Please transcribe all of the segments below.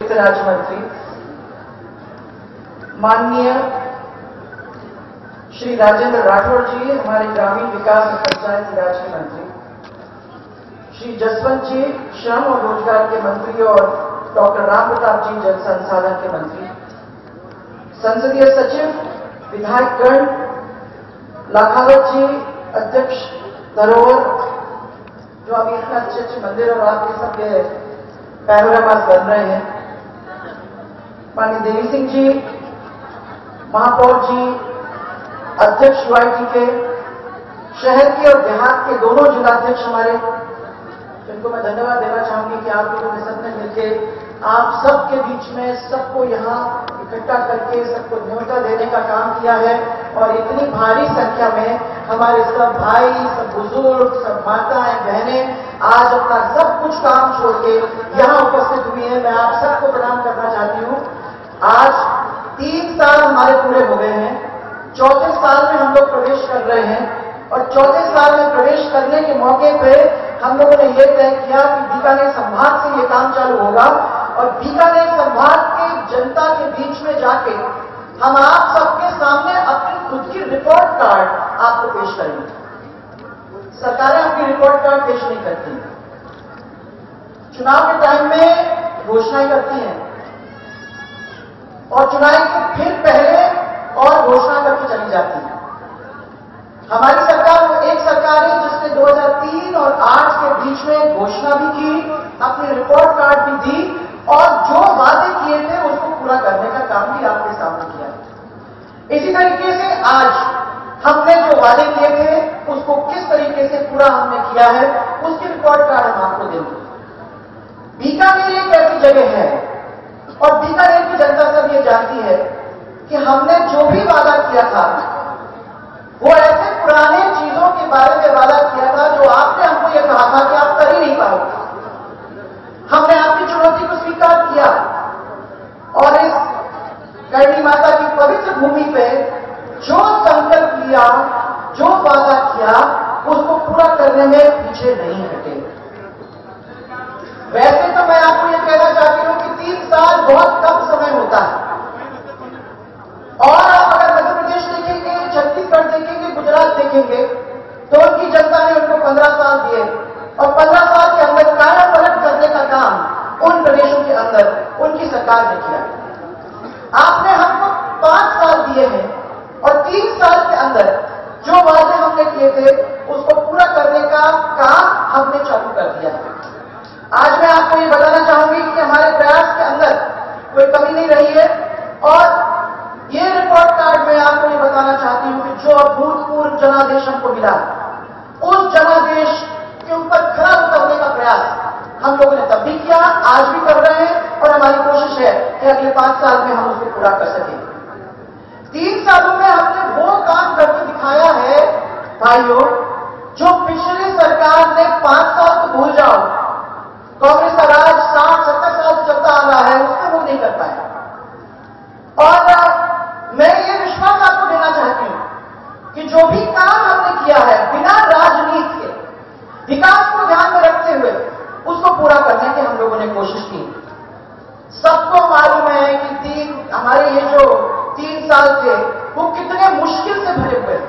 वित्त राज्य मंत्री माननीय श्री राजेंद्र राठौड़ जी, हमारे ग्रामीण विकास और पंचायती राज के मंत्री, श्री जसवंत जी, श्रम और रोजगार के मंत्री, और डॉक्टर राम प्रताप जी, जल संसाधन के मंत्री, संसदीय सचिव, विधायकगण, लाखावत जी, अध्यक्ष धरोहर, जो अभी इतना अच्छे अच्छे मंदिर और आपके सब ये पैनोरामास बन रहे हैं, माननीय देवी सिंह जी, महापौर जी, अध्यक्ष यूआईटी के, शहर के और देहात के दोनों जिलाध्यक्ष हमारे, जिनको मैं धन्यवाद देना चाहूंगी कि आप लोगों ने सबने मिलकर आप सबके बीच में सबको यहाँ इकट्ठा करके सबको न्योता देने का काम किया है। और इतनी भारी संख्या में हमारे सब भाई, सब बुजुर्ग, सब माताएं, बहनें आज अपना सब कुछ काम छोड़ के यहाँ उपस्थित हुई है। मैं आप सबको प्रणाम करना चाहती हूँ। आज 3 साल हमारे पूरे हो गए हैं, चौथे साल में हम लोग प्रवेश कर रहे हैं और चौथे साल में प्रवेश करने के मौके पे हम लोगों ने यह तय किया कि बीकानेर संभाग से ये काम चालू होगा और बीकानेर संभाग के जनता के बीच में जाके हम आप सबके सामने अपनी खुद की रिपोर्ट कार्ड आपको पेश करेंगे। सरकारें अपनी रिपोर्ट कार्ड पेश नहीं करती, चुनाव के टाइम में घोषणाएं करती हैं और चुनाव के फिर पहले और घोषणा करके चली जाती है। हमारी सरकार वो एक सरकार है जिसने 2003 और 8 के बीच में घोषणा भी की, अपनी रिपोर्ट कार्ड भी दी और जो वादे किए थे उसको पूरा करने का काम भी आपके सामने किया। इसी तरीके से आज हमने जो वादे किए थे उसको किस तरीके से पूरा हमने किया है उसकी रिपोर्ट कार्ड हम आपको देंगे। बीकानेर एक ऐसी जगह है और बीकानेर की जनता सब ये जानती है कि हमने जो भी वादा किया था वो ऐसे पुराने चीजों के बारे में वादा किया था जो आपने हमको ये कहा था कि आप कर ही नहीं पाओगे। हमने आपकी चुनौती को स्वीकार किया और इस करणी माता की पवित्र भूमि पे जो संकल्प लिया, जो वादा किया, उसको पूरा करने में पीछे नहीं हटे। वैसे तो मैं आपको ये कहना चाहती हूं कि 3 साल बहुत कम समय होता है और आप अगर मध्य प्रदेश देखेंगे, छत्तीसगढ़ देखेंगे, गुजरात देखेंगे तो उनकी जनता ने उनको 15 साल दिए और 15 साल के अंदर काया पलट करने का काम उन प्रदेशों के अंदर उनकी सरकार ने किया। आपने हमको 5 साल दिए हैं और 3 साल के अंदर जो वादे हमने किए थे उसको पूरा करने का काम हमने चालू कर दिया है। आज मैं आपको ये बताना चाहूंगी कि हमारे प्रयास के अंदर कोई कमी नहीं रही है और ये रिपोर्ट कार्ड में आपको ये बताना चाहती हूं कि जो अभूतपूर्व जनादेश हमको मिला, उस जनादेश के ऊपर खरा उतरने का प्रयास हम लोगों ने तब भी किया, आज भी कर रहे हैं और हमारी कोशिश है कि अगले 5 साल में हम उसको पूरा कर सकें। 3 सालों में हमने वो काम करके दिखाया है भाइयों, जो पिछली सरकार ने 5 साल तो भूल जाओ, कांग्रेस का राज 60-70 साल से चलता आ रहा है, उसमें वो नहीं कर पाया। और मैं ये विश्वास आपको देना चाहती हूं कि जो भी काम हमने किया है बिना राजनीति के, विकास को ध्यान में रखते हुए उसको पूरा करने की हम लोगों ने कोशिश की। सबको मालूम है कि हमारे ये जो 3 साल थे वो कितने मुश्किल से भरे हुए।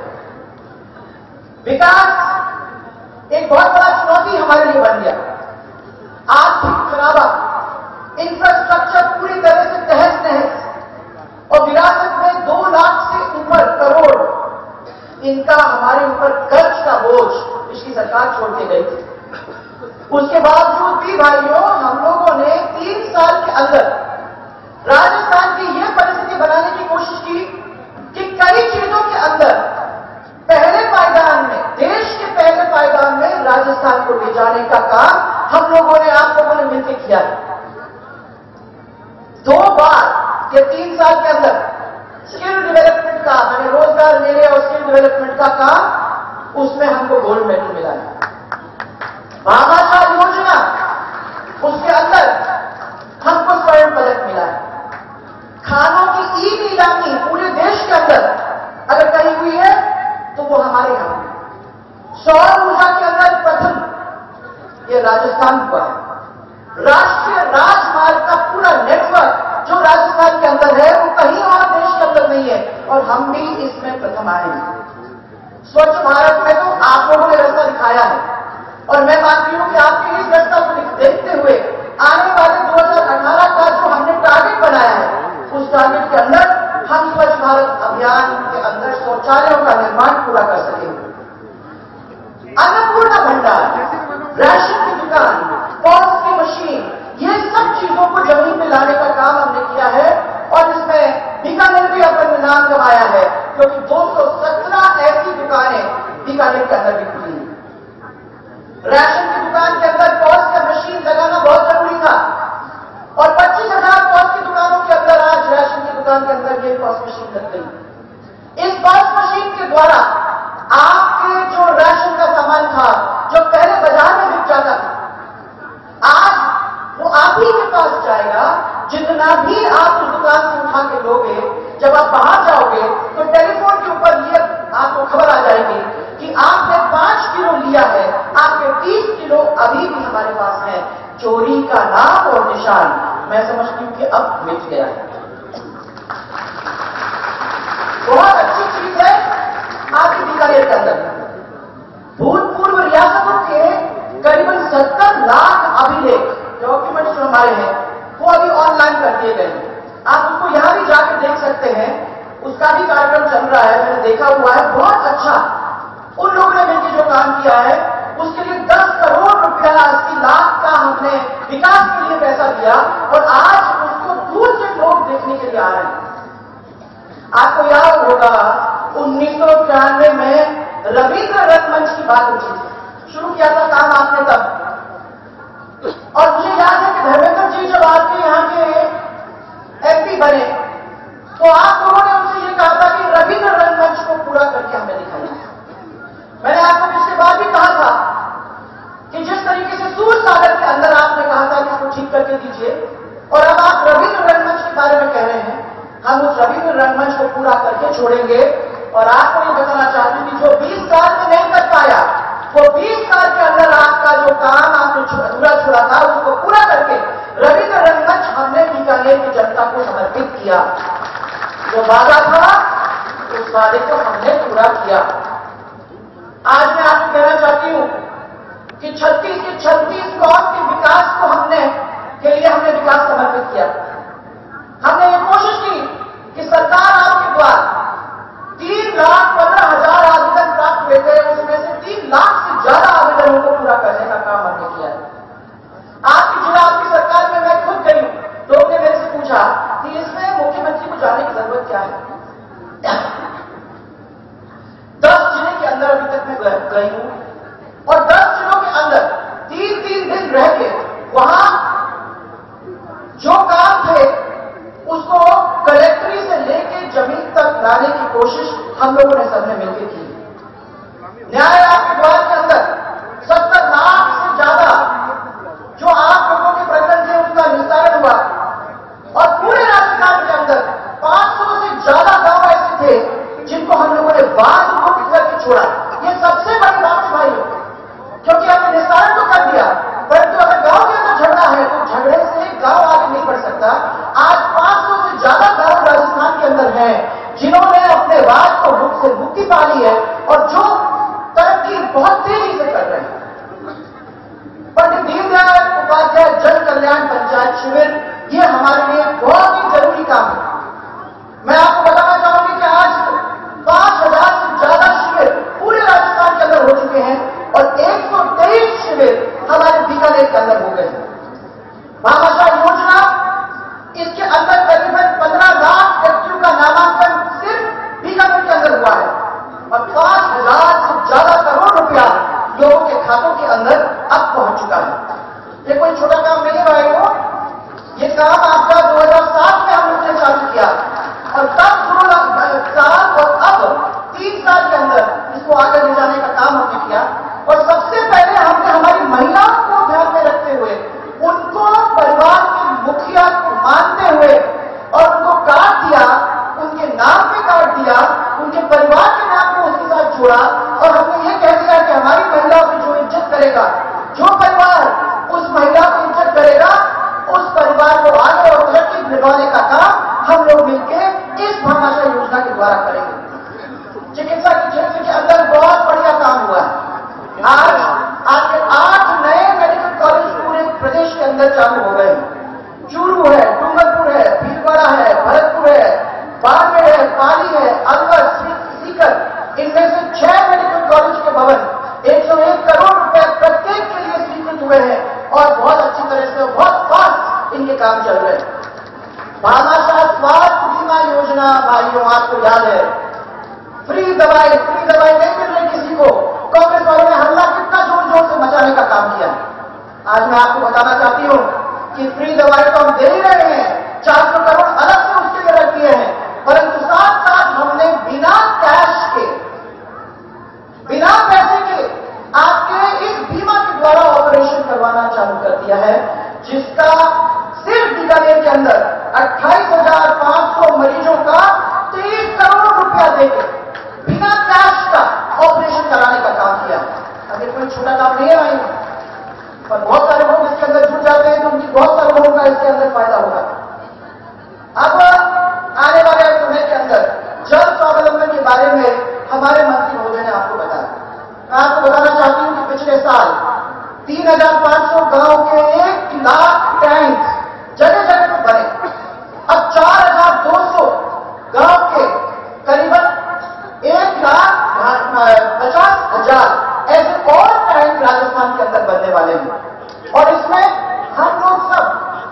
विकास एक बहुत बड़ा चुनौती हमारे लिए बन गया। आर्थिक खराबा, इंफ्रास्ट्रक्चर पूरी तरह से तहस नहस और विरासत में 2 लाख से ऊपर करोड़ इनका हमारे ऊपर कर्ज का बोझ इसकी सरकार छोड़ के गई थी। उसके बावजूद भी भाइयों हम लोगों ने 3 साल के अंदर राजस्थान की यह परिस्थिति बनाने की कोशिश की कि कई चीजों के अंदर पहले पायदान में, देश के पहले पायदान में राजस्थान को ले जाने का काम हम लोगों ने, आप लोगों ने मिलकर किया। 2 बार ये 3 साल के अंदर स्किल डेवलपमेंट का, मैंने रोजगार मेले और स्किल डेवलपमेंट का काम, उसमें हमको गोल्ड मेडल मिला है। भामाशाह योजना, उसके अंदर हमको स्वर्ण पदक मिला है। खानों की ई नीलामी पूरे देश के अंदर अगर कहीं हुई है तो वो हमारे यहां हुई। सौर ऊर्जा के अंदर प्रथम ये राजस्थान हुआ है। राष्ट्रीय राजमार्ग का पूरा नेटवर्क अंदर है वो कहीं और देश के अंदर नहीं है, और हम भी इसमें प्रथम आए हैं। स्वच्छ भारत में तो आप लोगों ने रास्ता दिखाया है, और मैं मानती हूं कि आपके इस रास्ता को देखते हुए आने वाले 2018 का जो हमने टारगेट बनाया है, उस टारगेट के अंदर हम स्वच्छ भारत अभियान के अंदर शौचालयों का निर्माण पूरा कर सकेंगे। अन्नपूर्णा भंडार, राशन की दुकान, पॉस की मशीन, ये सब चीजों को जमीन में लाने का काम हमने किया है, और इसमें बीकानेर भी अपना नाम कमाया है, क्योंकि 217 ऐसी दुकानें बीकानेर के अंदर भी खुली हैं। राशन की दुकान के अंदर पॉस का मशीन लगाना बहुत जरूरी था, और 25,000 पॉस की दुकानों के अंदर आज राशन की दुकान के अंदर ये पॉस मशीन लग गई। इस पॉस मशीन के द्वारा आपके जो राशन का सामान था, जो पहले बाजार में बिक जाता था, आज वो आप ही के पास जाएगा। जितना भी आप उस दुकान से उठा के लोगे, जब आप बाहर जाओगे तो टेलीफोन के ऊपर ये आपको खबर आ जाएगी कि आपने 5 किलो लिया है, आपके 30 किलो अभी भी हमारे पास है। चोरी का नाम और निशान मैं समझती हूं कि अब मिट गया है। बहुत अच्छी चीज है आपके बीकानेर के अंदर। भूतपूर्व रियासतों के करीबन 70 लाख अभिलेख डॉक्यूमेंट्स जो हमारे हैं वो अभी ऑनलाइन कर दिए गए हैं। आप उसको यहां भी जाकर देख सकते हैं, उसका भी कार्यक्रम चल रहा है, मैंने देखा हुआ है। बहुत अच्छा उन लोगों ने मिलकर जो काम किया है, उसके लिए 10 करोड़ रुपया 80 लाख का हमने विकास के लिए पैसा दिया, और आज उसको दूर से लोग देखने के लिए आ रहे हैं। आपको याद होगा 1993 में रविंद्र रंगमंच की बात उठी थी, शुरू किया था काम आपने तब, और मुझे याद है कि धर्मेंद्र जी जब आपके यहाँ के एमपी बने तो आप लोगों ने उनसे ये कहा था कि रविंद्र रंगमंच को पूरा करके हमें दिखाइए। मैंने आपको पिछली बार भी कहा था कि जिस तरीके से सूर सागर के अंदर आपने कहा था कि इसको ठीक करके दीजिए, और अब आप रविंद्र रंगमंच के बारे में कह रहे हैं, हम उस रविंद्र रंगमंच को पूरा करके छोड़ेंगे। और आपको ये बताना चाहती हूं कि जो 20 साल में नहीं कर पाया, वो 20 साल के अंदर आपका जो काम आपने अधूरा छोड़ा था, उसको पूरा करके रविंद्र रंगमंच हमने बीकानेर की जनता को समर्पित किया। जो वादा था उस वादे को हमने पूरा किया। आज मैं आपको कहना चाहती हूं कि 36 के 36 गांव के विकास को के लिए हमने विकास समर्पित किया। हमने ये कोशिश की कि सरकार आपके द्वारा 3,15,000 आवेदन प्राप्त हुए थे, उसमें से 3 लाख से ज्यादा आवेदनों को पूरा करने का काम हमने किया है। आपकी जिला आपकी सरकार में मैं खुद गई, लोगों ने मेरे से पूछा कि इसमें मुख्यमंत्री को जाने की जरूरत क्या है। 10 जिले के अंदर अभी तक मैं गई हूं, और 10 जिलों के अंदर 3-3 दिन रह के वहां जो काम थे उसको कलेक्ट्री से लेके जमीन तक लाने की कोशिश हम लोगों ने सबने मिलकर की। न्याय आपके द्वार के अंदर 70 लाख से ज्यादा जो आप लोगों के प्रकरण थे उसका निस्तारण हुआ, और पूरे राजस्थान के अंदर 500 से ज्यादा गांव ऐसे थे जिनको हम लोगों ने बाढ़ मुक्त करके छोड़ा। ये सबसे बड़ी बात है भाई, क्योंकि हमने निस्तारण तो कर दिया, परंतु अगर गांव के अंदर झगड़ा है तो झगड़े से गांव आगे नहीं बढ़ सकता। आज 500 से ज्यादा गांव राजस्थान के अंदर हैं जिन्होंने अपने राज को भूख से मुक्ति पा ली है, और जो तरक्की बहुत तेजी से कर रहे हैं। पंडित दीनदयाल उपाध्याय जन कल्याण पंचायत शिविर, ये हमारे लिए बहुत ही जरूरी काम है। मैं आपको बताना चाहूंगी कि आज 5,000 से ज्यादा शिविर पूरे राजस्थान के अंदर हो चुके हैं, और 123 शिविर हमारे बीकानेर के अंदर हो गए हैं। भामाशाह योजना, इसके अंदर करीबन 15 लाख व्यक्तियों का नामांकन सिर्फ बीकानेर के अंदर हुआ है, और 5,000 से ज्यादा करोड़ रुपया लोगों के खातों के अंदर अब पहुंच चुका है। ये कोई छोटा काम नहीं है भाइयों, ये काम आपका 2007 में हम लोगों ने चालू किया, और तब 2 साल और अब 3 साल के अंदर इसको आगे ले जाने का काम हमने किया। और सबसे पहले हमने हमारी महिलाओं को ध्यान में रखते हुए उनको परिवार के मुखिया को मानते हुए और उनको कार्ड दिया, उनके नाम पे कार्ड दिया, उनके परिवार के नाम को उसके साथ जोड़ा, और हमने ये कह दिया कि हमारी महिलाओं की जो इज्जत करेगा, जो परिवार उस महिला को इज्जत करेगा, उस परिवार को आगे और तरक्की दिलवाने का काम हम लोग चिकित्सा के क्षेत्र के अंदर बहुत बढ़िया काम हुआ है। आज 8 नए मेडिकल कॉलेज पूरे प्रदेश के अंदर चालू हो गए हैं। चूरू है, डूंगरपुर है, भीलवाड़ा है, भरतपुर है, बाड़मेर है, पाली है, अलवर, सीकर, इनमें से 6 मेडिकल कॉलेज के भवन 101 करोड़ रुपए प्रत्येक के लिए स्वीकृत हुए हैं और बहुत अच्छी तरह से बहुत फास्ट इनके काम चल रहे हैं। भामाशाह स्वास्थ्य बीमा योजना, भाइयों आपको याद है, फ्री दवाई नहीं मिल रही किसी को। कांग्रेस वालों ने हल्ला कितना जोर जोर से मचाने का काम किया। आज मैं आपको बताना चाहती हूं कि फ्री दवाई तो हम दे ही रहे हैं, 400 करोड़ अलग से उसके लिए रख दिए हैं, परंतु साथ साथ हमने बिना कैश के, बिना पैसे के आपके इस बीमा के द्वारा ऑपरेशन करवाना चालू कर दिया है, जिसका सिर्फ बीकानेर के अंदर 28,500 मरीजों का 23 करोड़ रुपया देकर बिना कैश का ऑपरेशन कराने का काम किया। अगर कोई छोटा काम नहीं है भाई, पर बहुत सारे लोग इसके अंदर जुड़ जाते हैं तो उनकी बहुत सारे लोगों का इसके अंदर फायदा होगा। अब आने वाले समय के अंदर जल स्वावलंबन के बारे में हमारे मंत्री महोदय ने आपको बताया। मैं आपको बताना चाहती हूं कि पिछले साल 3,500 गांव के 1 लाख टैंक जगह जगह पर बने। अब 4,200 गांव के करीबन 1,50,000 ऐसे और टैंक राजस्थान के अंदर बनने वाले हैं और इसमें हम लोग सब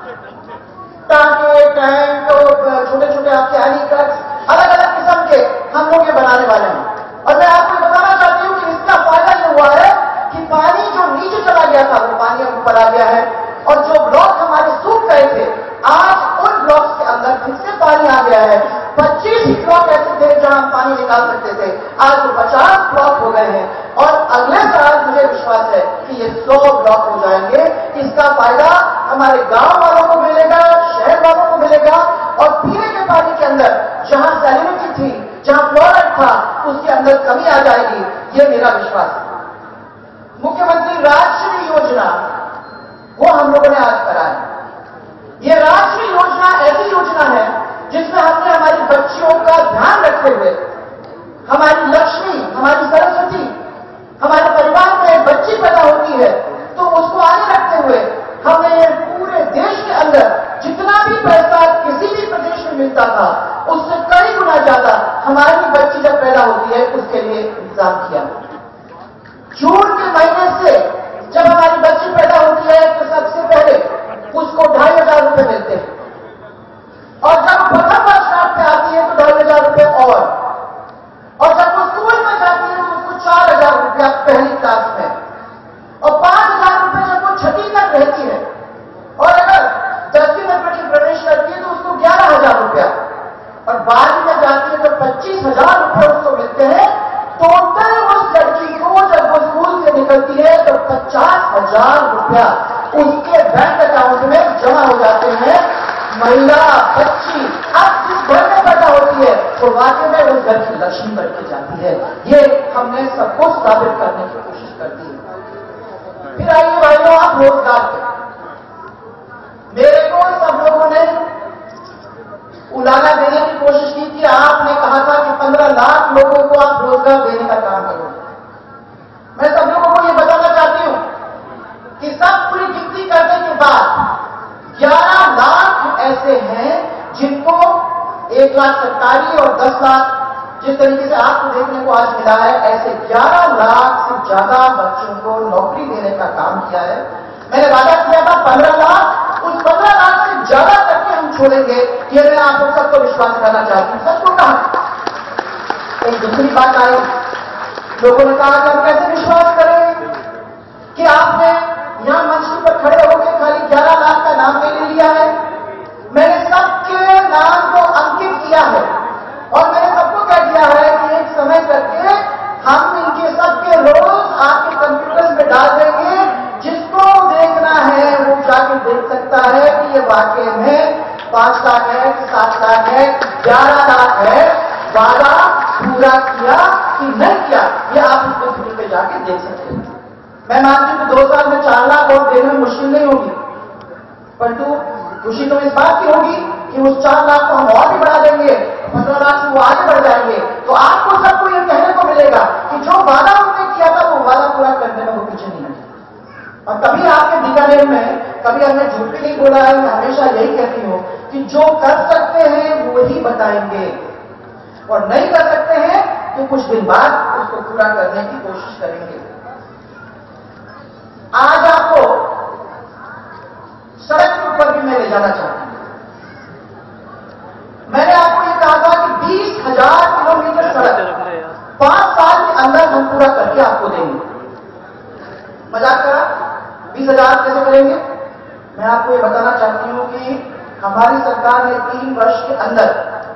टांके, टैंक और छोटे छोटे आपके हेलीकॉप्टर अलग अलग किस्म के हम लोग ये बनाने वाले हैं। और मैं आपको बताना चाहती हूं कि इसका फायदा ये हुआ है कि पानी जो नीचे चला गया था वो पानी अब ऊपर आ गया है और जो ब्लॉक हमारे सूख गए थे आज उन ब्लॉक्स के अंदर फिर से पानी आ गया है। 25 ही ब्लॉक ऐसे थे जहां हम पानी निकाल सकते थे, आज वो 50 ब्लॉक हो गए हैं और अगले साल मुझे विश्वास है कि ये 100 ब्लॉक हो जाएंगे। इसका फायदा हमारे गांव वालों को मिलेगा, शहर वालों को मिलेगा और पीने के पानी के अंदर जहां सैलिनिटी थी, जहां फ्लोराइड था, उसके अंदर कमी आ जाएगी, ये मेरा विश्वास है। मुख्यमंत्री राजश्री योजना वो हम लोगों ने आज कराया। ये राजश्री योजना ऐसी योजना है जिसमें हमने हमारी बच्चियों का ध्यान रखते हुए, हमारी लक्ष्मी, हमारी सरस्वती, हमारे परिवार में एक बच्ची पैदा होती है तो उसको आगे रखते हुए हमने पूरे देश के अंदर जितना भी पैसा किसी भी प्रदेश में मिलता था उससे कई गुना ज्यादा हमारी बच्ची जब पैदा होती है उसके लिए इंतजाम किया। जून के महीने से जब हमारी बच्ची पैदा होती है तो सबसे पहले उसको 2,500 रुपए मिलते हैं और जब प्रथम वर्ष पे आती है तो 2,500 रुपए और जब वो स्कूल में जाती है तो उसको 4,000 रुपया पहली क्लास में और 5,000 रुपए जब वो 6वीं तक रहती है और अगर 10वीं में प्रवेश करती है तो उसको 11,000 रुपया और 12वीं में जाती है तो 25,000 रुपए उसको मिलते हैं। टोटल उस लड़की को जब वो स्कूल से निकलती है तो 50,000 रुपया उसके बैंक अकाउंट में जमा हो जाते हैं। महिला बच्ची अब जिस घर में पैदा होती है तो वाकई में उस घर की लक्ष्मी बन के जाती है। ये हमने सबको साबित करने की कोशिश करती है। फिर आइए भाइयों, आप रोजगार पे मेरे को सब लोगों ने उलाना देने की कोशिश की थी। आपने कहा था कि 15 लाख लोगों को आप रोजगार देने का काम करो। मैं सब लोगों को यह बताना चाहती हूं कि सब पूरी गिनती करने के बाद 11 लाख ऐसे हैं जिनको 1 लाख सरकारी और 10 लाख जिस तरीके से आपको देखने को आज मिला है, ऐसे 11 लाख से ज्यादा बच्चों को नौकरी देने का काम किया है। मैंने वादा किया था 15 लाख, उस 15 लाख से ज्यादा तक के हम छोड़ेंगे। ये मैं आप लोग सबको विश्वास करना चाहती हूं। सच को कहा। एक दूसरी बात आई, लोगों ने कहा कि हम कैसे विश्वास करें कि आपने यहां मंच पर खड़े होकर खाली 11 लाख का नाम ले लिया है। मैंने सबके नाम को अंकित किया है और मैंने सबको कह दिया है कि एक समय करके हम इनके सबके रोज आपके कंप्यूटर में डाल देंगे। जिसको देखना है वो जाके देख सकता है कि ये वाकई में 5 लाख है कि 7 लाख है, 11 लाख है। वादा पूरा किया कि नहीं किया, ये आप इस कंप्यूटर पे जाके देख सकते हैं। मैं मानती हूं कि 2 साल में 4 लाख और देने में मुश्किल नहीं होगी, परंतु खुशी तो इस बात की होगी कि उस 4 लाख को हम और भी बढ़ा देंगे, 15 लाख से वो आगे बढ़ जाएंगे, तो आपको सबको ये कहने को मिलेगा कि जो वादा उन्होंने किया था वो वादा पूरा करने में वो पीछे नहीं हटे। और कभी आपके बीकानेर में कभी हमने झूठ भी नहीं बोला है। मैं हमेशा यही कहती हूं कि जो कर सकते हैं वो ही बताएंगे, और नहीं कर सकते हैं तो कुछ दिन बाद उसको पूरा करने की कोशिश करेंगे। आज आपको सड़क के ऊपर भी मैं ले जाना चाहता हूं। मैंने आपको ये कहा था कि 20,000 किलोमीटर सड़क 5 साल के अंदर हम पूरा करके आपको देंगे। मजाक करा? 20,000 कैसे करेंगे? मैं आपको ये बताना चाहती हूं कि हमारी सरकार ने 3 वर्ष के अंदर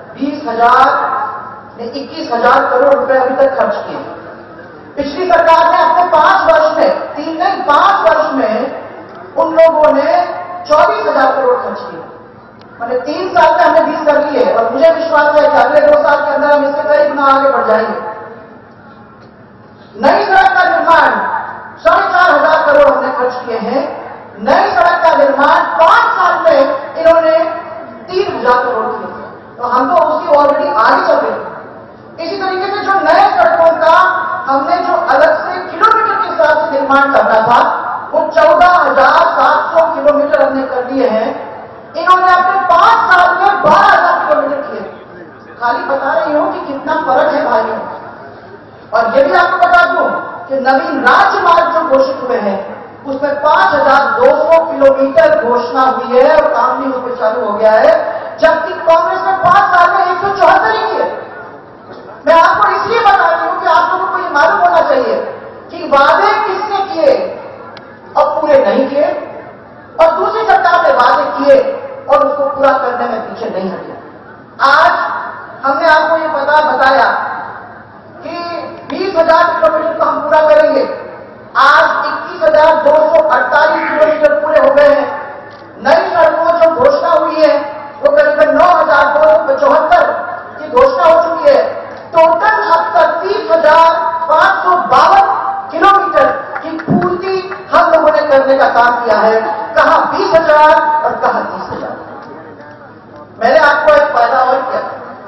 21,000 करोड़ रुपए अभी तक खर्च किए। पिछली सरकार ने अपने 5 वर्ष में, 3 नहीं 5 वर्ष में उन लोगों ने 24,000 करोड़ खर्च किए। मैंने 3 साल में हमने 20 कर लिए, और मुझे विश्वास है कि अगले 2 साल के अंदर हम इससे कई गुना आगे बढ़ जाएंगे। नई सड़क का निर्माण 4,500 करोड़ हमने खर्च किए हैं। नई सड़क का निर्माण 5 साल में इन्होंने 3,000 करोड़ किए, तो हम तो उसकी ऑलरेडी आगे चल रहे हैं। इसी तरीके से जो नए सड़कों का हमने जो अलग से किलोमीटर के हिसाब से निर्माण करना था, वो 14,700 किलोमीटर हमने कर दिए हैं। इन्होंने अपने 5 साल में 12,000 किलोमीटर किए। खाली बता रही हूं कि कितना फर्क है भाइयों। और ये भी आपको बता दूं कि नवीन राज्य मार्ग जो घोषित हुए हैं उसमें 5,200 किलोमीटर घोषणा हुई है और काम भी उसमें चालू हो गया है, जबकि कांग्रेस ने 5 साल में 174 ही किए। मैं आपको इसलिए बता रही हूं कि आप लोगों को ये मालूम होना चाहिए कि वादे किसने किए और पूरे नहीं किए, और दूसरी सरकार ने वादे किए और उसको पूरा करने में पीछे नहीं हटे। आज हमने आपको ये बताया कि 20,000 किलोमीटर तो हम पूरा करेंगे। आज 21,248 किलोमीटर पूरे हो गए हैं। नई सड़कों जो घोषणा हुई है वो करीबन 9,275 की घोषणा हो चुकी है। टोटल अब तक 30,552 किलोमीटर की पूर्ति हम लोगों ने करने का काम किया है। कहां 20,000 और कहां 30,000। मैंने आपको एक फायदा और किया,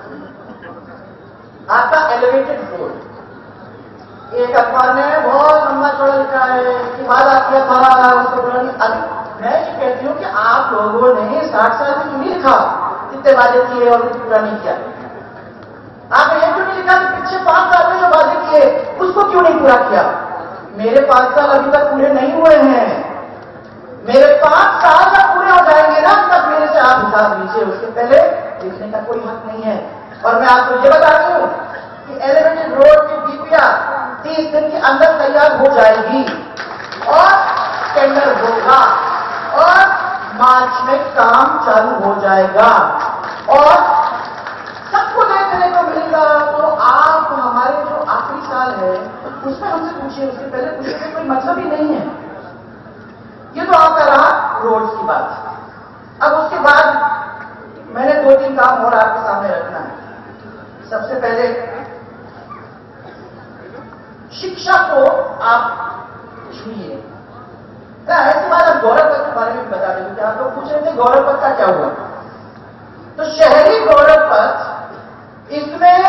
आपका एलिवेटेड रोड। एक अखबार ने बहुत लंबा चौड़ा लिखा है कि वादा किया था उसको पूरा नहीं। मैं ये कहती हूं कि आप लोगों ने 60 साल में क्यों नहीं लिखा कितने वादे किए और पूरा नहीं किया? आपने ये क्यों नहीं लिखा कि पिछले 5 साल में जो वादे किए उसको क्यों नहीं पूरा किया? मेरे 5 साल अभी तक पूरे नहीं हुए हैं। मेरे 5 साल जब पूरे हो जाएंगे ना, तब मेरे से आप हिसाब लीजिए, उसके पहले लिखने का कोई हक नहीं है। और मैं आपको ये बता रही हूं कि एलिवेटेड रोड की डीपीआर 30 दिन के अंदर तैयार हो जाएगी और टेंडर होगा और मार्च में काम चालू हो जाएगा और सबको देखने को मिलेगा। तो आप हमारे जो आखिरी साल है उसमें हमसे पूछिए, उसके पहले पूछिए कि कोई मतलब ही नहीं है। ये तो आपका रहा रोड्स की बात। अब उसके बाद मैंने 2-3 काम और आपके सामने रखना है। सबसे पहले शिक्षा को आप छूइए। ऐसी बात आप गौरव पथ के बारे में बता दें, आप लोग पूछ रहे थे गौरव पथ का क्या हुआ। तो शहरी गौरव पथ, इसमें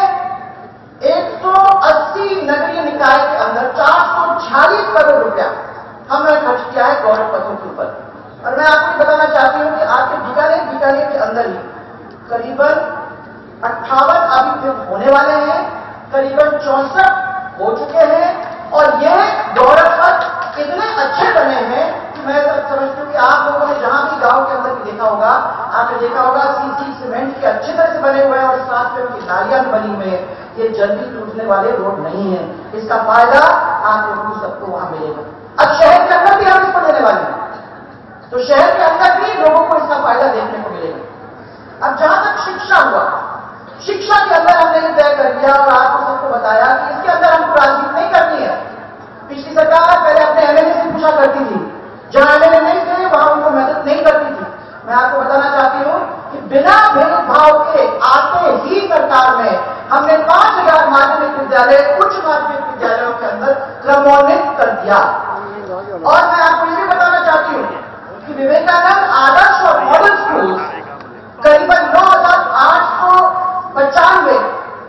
180 नगरीय निकाय के अंदर 446 करोड़ रुपया हमने खर्च किया है गौरव पथों के ऊपर। और मैं आपको बताना चाहती हूं कि आपके बीकानेर के अंदर ही करीबन 58 अभी होने वाले हैं, करीबन 64 हो चुके हैं। और यह गौरव पथ इतने अच्छे बने हैं कि मैं समझती हूं कि आप लोगों ने जहां भी गांव के अंदर भी देखा होगा, आपने देखा होगा सीसी सीमेंट के अच्छी तरह से बने हुए हैं और साथ में उनकी नालियां बनी हुई हैं। ये जल्दी टूटने वाले रोड नहीं है। इसका फायदा आप लोगों को सबको वहां मिलेगा। अब शहर के अंदर भी हम इसको देने वाले हैं, तो शहर के अंदर भी लोगों को इसका फायदा देखने को मिलेगा। अब जहां तक शिक्षा हुआ, शिक्षा के अंदर हमने ये तय कर दिया और आपको सबको बताया कि इसके अंदर हमको राजनीति नहीं करनी है। पिछली सरकार पहले अपने एमएलए से पूछा करती थी, जहां एमएलए नहीं थे वहां उनको मदद नहीं करती थी। मैं आपको बताना चाहती हूं कि बिना भेदभाव के आते ही सरकार में हमने 5,000 माध्यमिक विद्यालय, उच्च माध्यमिक विद्यालयों के अंदर क्रमोन्नत कर दिया। और मैं आपको ये भी बताना चाहती हूं कि विवेकानंद आदर्श और मॉडल स्कूल करीबन 9,895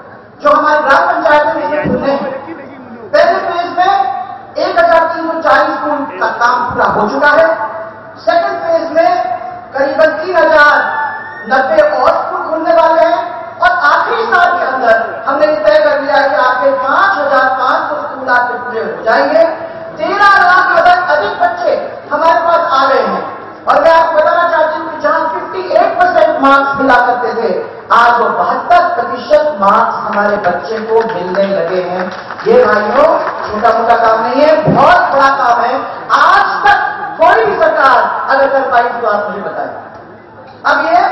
मार्क्स मिला करते थे, आज वो 72% मार्क्स हमारे बच्चे को मिलने लगे हैं। ये भाइयों छोटा मोटा काम नहीं है, बहुत बड़ा काम है। आज तक कोई भी सरकार अगर कर पाई तो आप मुझे बताएं। अब ये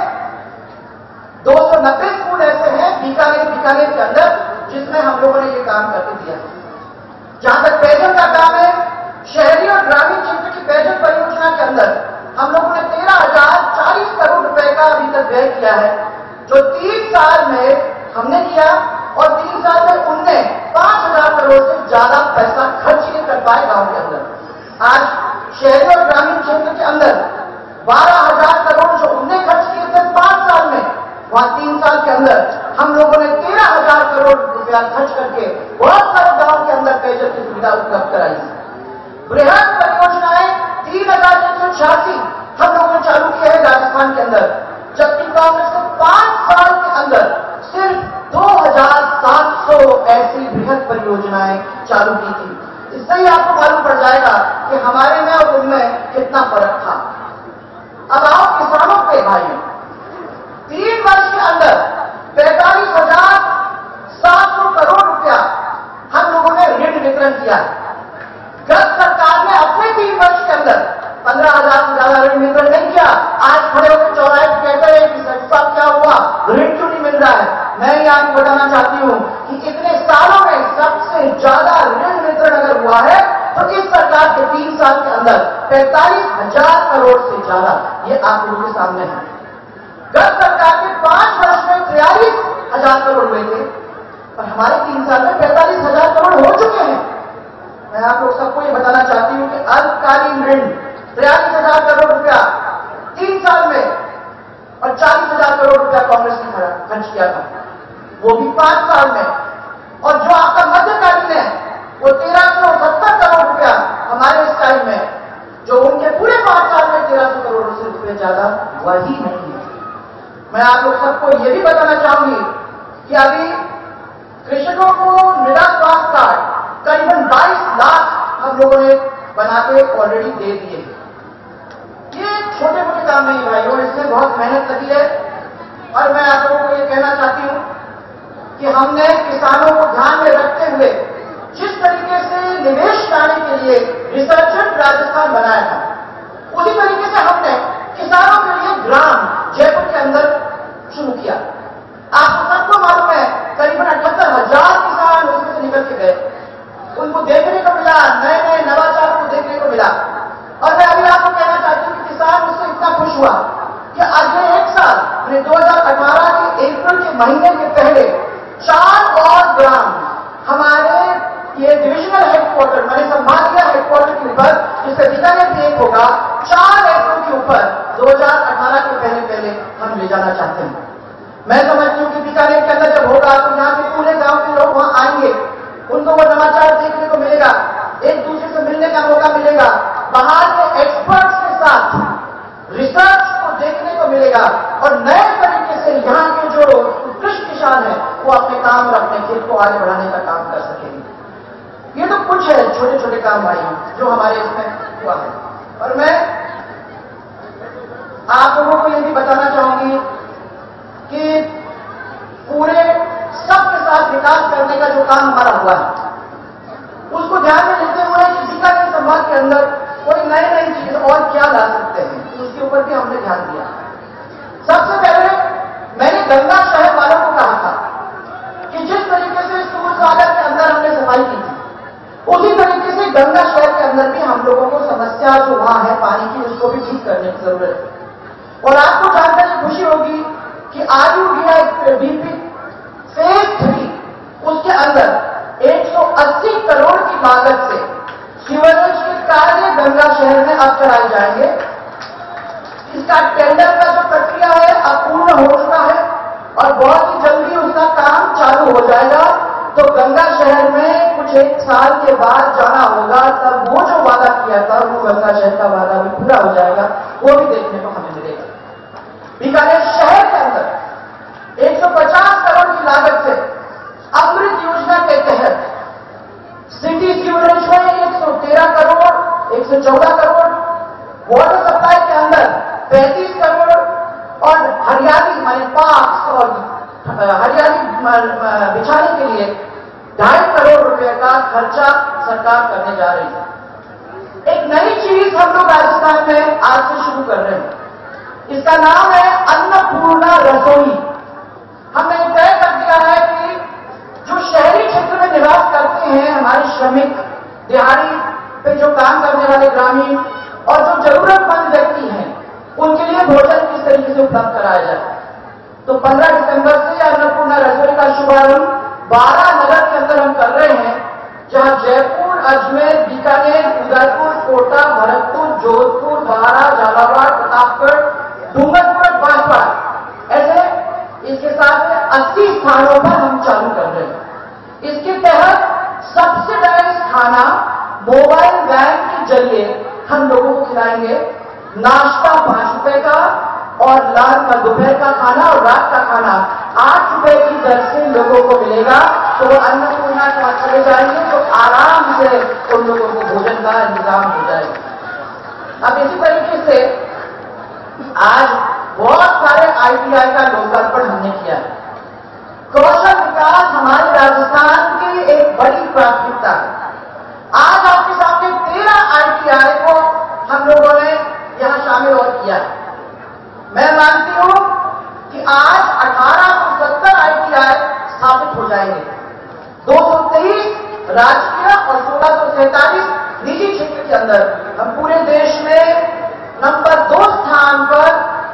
290 स्कूल ऐसे हैं बीकानेर के अंदर जिसमें हम लोगों ने ये काम करके दिया है। जहां तक पेयजल का काम है, शहरी और ग्रामीण क्षेत्र की पेयजल परियोजना के अंदर हम लोगों ने 13,040 करोड़ रुपए का अभी तक व्यय किया है, जो 3 साल में हमने किया और 3 साल में उनने 5,000 करोड़ से ज्यादा पैसा खर्च नहीं कर पाए गांव के अंदर। आज शहरी और ग्रामीण क्षेत्र के अंदर 12,000 करोड़ जो उनने खर्च किए थे 5 साल में, वहां 3 साल के अंदर हम लोगों ने 13,000 करोड़ रुपया खर्च करके बहुत सारे गांव के अंदर पेयजल की सुविधा उपलब्ध कराई है। बृहद परियोजनाएं 3,186 हम लोगों ने चालू किया है राजस्थान के अंदर, जबकि कांग्रेस ने 5 साल के अंदर सिर्फ 2,700 ऐसी बृहद परियोजनाएं चालू की थी। इससे ही आपको मालूम पड़ जाएगा कि हमारे में और उनमें कितना फर्क था। अब आओ किसानों पे भाइयों, 3 वर्ष के अंदर 45,700 करोड़ रुपया हम लोगों ने ऋण वितरण किया। गत सरकार ने अपने 3 वर्ष के अंदर 15,000 से ज्यादा ऋण वितरण नहीं किया। आज खड़े होकर चौराहे पर कहते हैं कि साहब क्या हुआ, ऋण क्यों नहीं मिल रहा है। मैं ये आपको बताना चाहती हूं कि इतने सालों में सबसे ज्यादा ऋण वितरण अगर हुआ है तो इस सरकार के 3 साल के अंदर 45,000 करोड़ से ज्यादा, ये आप लोगों के सामने है। गत सरकार के 5 वर्ष में 43,000 करोड़ हुए थे और हमारे 3 साल में 45,000 करोड़ हो चुके हैं। मैं आप लोग सबको ये बताना चाहती हूं कि अल्पकालीन ऋण 43,000 करोड़ रुपया 3 साल में और 40,000 करोड़ रुपया कांग्रेस ने खर्च किया था, वो भी 5 साल में। और जो आपका मध्यकालीन है वो 1,370 करोड़ रुपया हमारे इस टाइम में, जो उनके पूरे 5 साल में 1,300 करोड़ से रुपये ज्यादा हुआ ही नहीं है। मैं आप लोग सबको ये भी बताना चाहूंगी कि अभी कृषकों को मृदा स्वास्थ्य कार्ड करीबन 22 लाख हम लोगों ने बना के ऑलरेडी दे दिए। ये छोटे मोटे काम नहीं भाइयों, इसमें बहुत मेहनत लगी है। और मैं आप लोगों को ये कहना चाहती हूं कि हमने किसानों को ध्यान में रखते हुए जिस तरीके से निवेश लाने के लिए रिसर्चेंट राजस्थान बनाया था, उसी तरीके से हमने किसानों के लिए ग्राम जयपुर के अंदर शुरू किया। आपको सबको मालूम है करीबन 78,000 किसान उसमें से निकल के गए, उनको देखने को मिला, नए नए नवाचारों को देखने को मिला। और मैं अभी आपको कहना चाहती हूं कि किसान उससे इतना खुश हुआ कि अगले 1 साल 2018 के अप्रैल के महीने के पहले 4 और ग्राम हमारे ये डिविजनल हेडक्वार्टर माने संभागीय हेडक्वार्टर के ऊपर, जिससे बीकानेर भी एक होगा, 4 एकड़ के ऊपर 2018 के पहले हम ले जाना चाहते हैं। मैं समझती हूँ कि बीकानेर के अंदर जब होगा तो यहाँ के पूरे गांव के लोग वहां आएंगे, उनको वो नवाचार देखने को मिलेगा, एक दूसरे से मिलने का मौका मिलेगा, बाहर के एक्सपर्ट्स के साथ रिसर्च को देखने को मिलेगा और नए तरीके से यहाँ के जो उत्कृष्ट किसान है वो अपने काम और अपने खेत को आगे बढ़ाने का काम कर सकेंगे। ये तो कुछ है छोटे छोटे काम भाई जो हमारे इसमें हुआ है। और मैं आप लोगों को ये भी बताना चाहूंगी कि पूरे सबके साथ विकास करने का जो काम हमारा हुआ है उसको ध्यान में लेते हुए कि बीकानेर संभाग के अंदर कोई नई चीज और क्या ला सकते हैं, उसके ऊपर भी हमने ध्यान दिया। सबसे पहले मैंने गंगा शहर वालों को कहा था कि जिस तरीके से सूर सागर के अंदर हमने सफाई की थी, उसी तरीके से गंगा शहर के अंदर भी हम लोगों को समस्या जो वहां है पानी की, उसको भी ठीक करने की जरूरत है। और आपको जानकर खुशी होगी कि RUBP फेज 3 उसके अंदर 180 करोड़ की लागत से सीवरेज के कार्य गंगा शहर में अब कराए जाएंगे। इसका टेंडर का जो प्रक्रिया है अब पूर्ण हो चुका है और बहुत ही जल्दी उसका काम चालू हो जाएगा। तो गंगा शहर में कुछ 1 साल के बाद जाना होगा, तब वो जो वादा किया था वो गंगा शहर का वादा भी पूरा हो जाएगा, वो भी देखने को हमें मिलेगा। बीकानेर शहर के अंदर 150 करोड़ की लागत से अमृत योजना के तहत सिटी सीवरेज में 113 करोड़, 114 करोड़, वाटर सप्लाई के अंदर 35 करोड़ और हरियाली बिछाने के लिए 2.5 करोड़ रुपए का खर्चा सरकार करने जा रही है। एक नई चीज हम लोग राजस्थान में आज से शुरू कर रहे हैं, इसका नाम है अन्नपूर्णा रसोई। हमने तय कर दिया है कि जो शहरी क्षेत्र में निवास करते हैं हमारे श्रमिक, दिहाड़ी पे जो काम करने वाले ग्रामीण और जो जरूरतमंद व्यक्ति हैं, उनके लिए भोजन किस तरीके से उपलब्ध कराया जाए। तो 15 दिसंबर से अन्नपूर्णा रसोई का शुभारंभ 12 नगर के अंदर हम कर रहे हैं, जहां जयपुर, अजमेर, बीकानेर, उदयपुर, कोटा, भरतपुर, जोधपुर, बारा, झालावाड़, प्रतापगढ़, डूंगरपुर, बांसवाड़ा, ऐसे इसके साथ 80 स्थानों पर हम चालू कर रहे हैं। इसके तहत सब्सिडाइज खाना मोबाइल वैन के जरिए हम लोगों को खिलाएंगे। नाश्ता 5 रुपए का और दोपहर का खाना और रात का खाना 8 रुपए की दर से लोगों को मिलेगा। तो वो अन्नपूर्णा के पास चले जाएंगे तो आराम से उन लोगों को भोजन का इंतजाम हो जाएगा। अब इसी तरीके से आज बहुत सारे ITI का लोकार्पण हमने किया है। कौशल विकास हमारे राजस्थान की एक बड़ी प्राथमिकता है। आज आपके सामने 13 ITI को हम लोगों ने यहां शामिल और किया है। मैं मानती हूं कि आज 1870 ITI स्थापित हो जाएंगे। 223 राजकीय और 1647 निजी क्षेत्र के अंदर हम पूरे देश में नंबर 2 स्थान पर,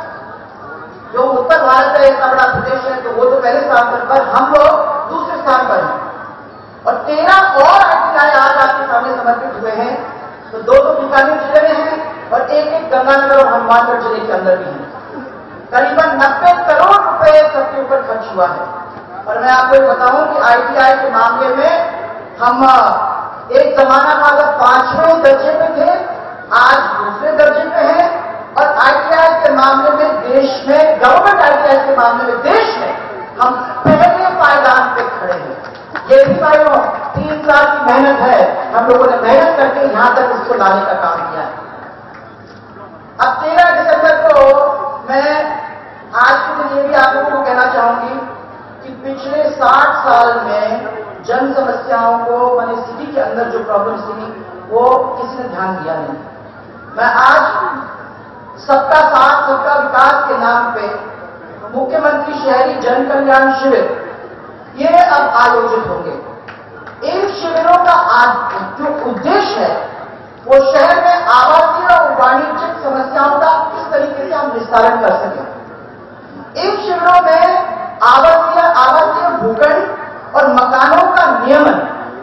जो उत्तर भारत है इतना बड़ा प्रदेश है तो वो तो पहले स्थान पर हम लोग दूसरे स्थान पर हैं। और 13 और ITI आज आपके सामने समर्पित हुए हैं। तो 2 बीकानेर जिले में हैं और एक गंगानगर और हनुमानगढ़ जिले के अंदर भी हैं। करीबन 90 करोड़ रुपए सबके ऊपर खर्च हुआ है। और मैं आपको बताऊं कि ITI के मामले में हम एक जमाना था जब 5वें दर्जे पे थे, आज दूसरे दर्जे पे हैं। और ITI के मामले में देश में, गवर्नमेंट ITI के मामले में देश में हम पहले पायदान पे खड़े हैं। ये भी भाइयों 3 साल की मेहनत है, हम लोगों ने मेहनत करके यहां तक इसको लाने का काम किया है। अब 13 दिसंबर को मैं आज के दिन ये भी आप लोगों को कहना चाहूंगी कि पिछले 60 साल में जन समस्याओं को, मैंने सिटी के अंदर जो प्रॉब्लम्स थी वो किसी ने ध्यान दिया नहीं। मैं आज सबका साथ सबका विकास के नाम पे मुख्यमंत्री शहरी जन कल्याण शिविर ये अब आयोजित होंगे। इन शिविरों का जो उद्देश्य है वो शहर में आवासीय और वाणिज्यिक समस्याओं का किस तरीके से हम निस्तारण कर सकें। इन शिविरों में आवासीय भूखंड और मकानों का नियमन,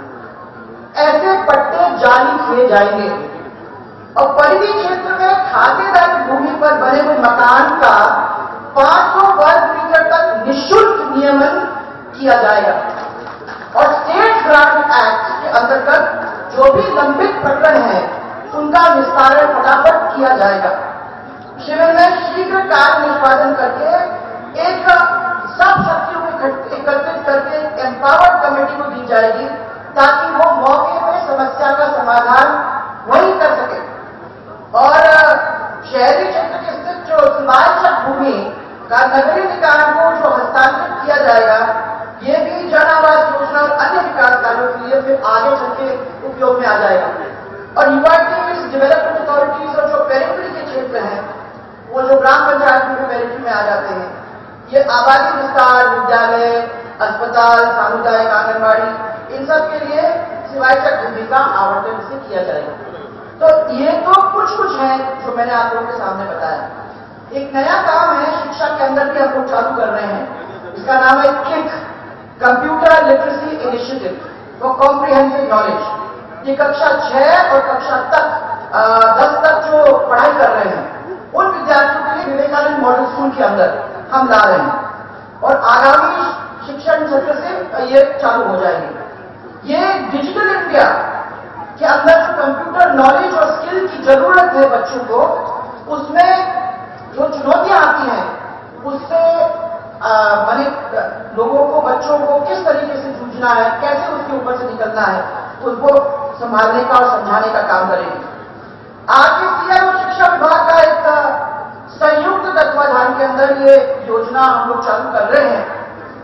ऐसे पट्टे जारी किए जाएंगे और परिधि क्षेत्र में खातेदारी भूमि पर बने हुए मकान का 500 वर्ग मीटर तक निःशुल्क नियमन किया जाएगा। और स्टेट ग्रांट एक्ट के अंतर्गत जो भी लंबित प्रकरण है उनका निस्तारण फटाफट किया जाएगा। शिविर में शीघ्र कार्य निष्पादन करके एक सब शक्तियों को एकत्रित करके एम्पावर्ड कमेटी को दी जाएगी ताकि वो मौके पर समस्या का समाधान वही कर सके। और शहरी क्षेत्र के स्थित जो सीमांचल भूमि का नगरीय निकाय को जो हस्तांतरित किया जाएगा, ये भी जन आवास योजना और अन्य विकास कार्यों के लिए फिर आगे चल के उपयोग में आ जाएगा। और यूआईटी डेवलपमेंट अथॉरिटीज और जो पेरिफेरी के क्षेत्र हैं, वो जो ग्राम पंचायत के पेरिफेरी में आ जाते हैं, ये आबादी विस्तार, विद्यालय, अस्पताल, सामुदायिक आंगनबाड़ी, इन सब के लिए सिवायचक भूमि का आवंटन से किया जाएगा। तो ये तो कुछ है जो मैंने आप लोगों के सामने बताया। एक नया काम है शिक्षा के अंदर भी हम लोग चालू कर रहे हैं, इसका नाम है किक, computer literacy initiative for comprehensive knowledge. ये कक्षा 6 और कक्षा 10 तक जो पढ़ाई कर रहे हैं उन विद्यार्थियों के लिए विवेकानंद मॉडल स्कूल के अंदर हम ला रहे हैं और आगामी शिक्षण सत्र से ये चालू हो जाएंगे। ये डिजिटल इंडिया के अंदर जो कंप्यूटर नॉलेज और स्किल की जरूरत है बच्चों को, उसमें जो चुनौतियां आती हैं उससे माने लोगों को, बच्चों को किस तरीके से जूझना है, कैसे उसके ऊपर से निकलना है, उसको संभालने का और समझाने का काम करेंगे। आगे सीएम शिक्षा विभाग का एक संयुक्त तत्वाधान के अंदर ये योजना हम लोग चालू कर रहे हैं।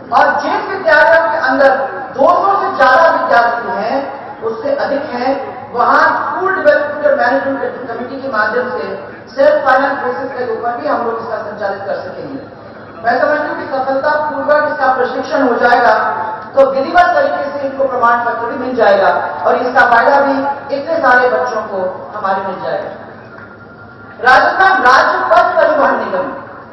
और जिन विद्यालयों के अंदर 200 से ज्यादा विद्यार्थी हैं, उससे अधिक हैं, वहां स्कूल डेवलपमेंट मैनेजमेंट कमेटी के माध्यम से सेल्फ फाइनेंस बेसिस के ऊपर भी हम लोग इसका संचालित कर सकेंगे। मैं समझती हूँ कि सफलतापूर्वक इसका प्रशिक्षण हो जाएगा तो विधिवत तरीके से इनको प्रमाण पत्र भी मिल जाएगा और इसका फायदा भी इतने सारे बच्चों को हमारे मिल जाएगा। राजस्थान राज्य पथ परिवहन निगम